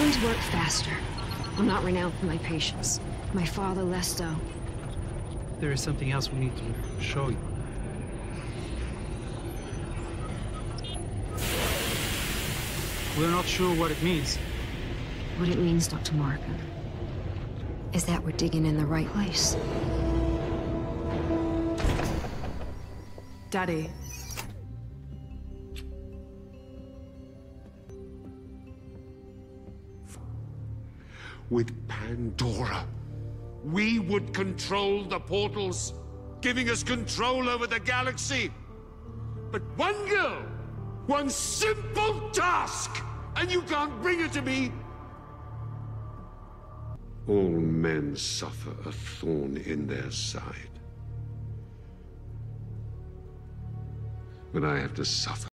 things work faster. I'm not renowned for my patience. My father less so. There is something else we need to show you. We're not sure what it means. What it means, Dr. Morgan, is that we're digging in the right place. Daddy. With Pandora, we would control the portals, giving us control over the galaxy. But one girl, one simple task, and you can't bring her to me. All men suffer a thorn in their side. But I have to suffer